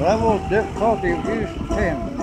Level of difficulty of use 10.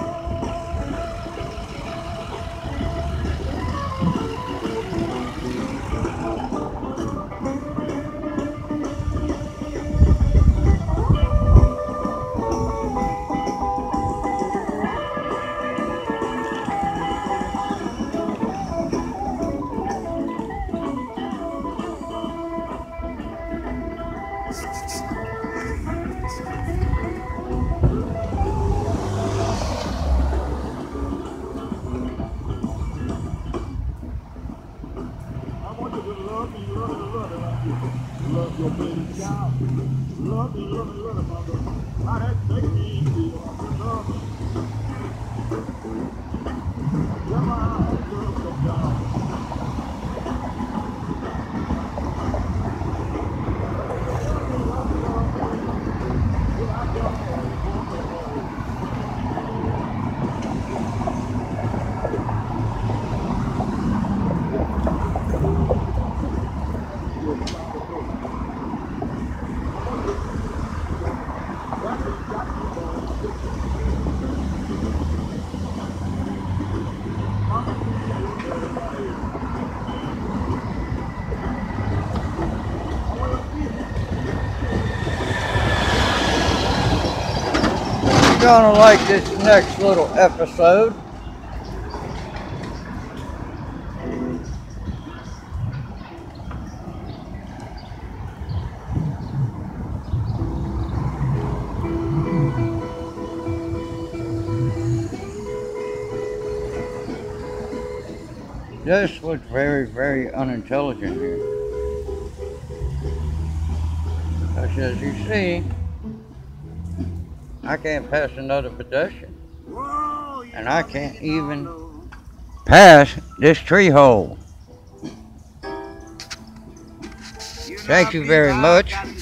Love your baby child. Love me, mother. How that make me feel. Love me. Yeah, my love the job. You're gonna like this next little episode. This was very, very unintelligent here. Because as you see, I can't pass another pedestrian. And I can't even pass this tree hole. Thank you very much.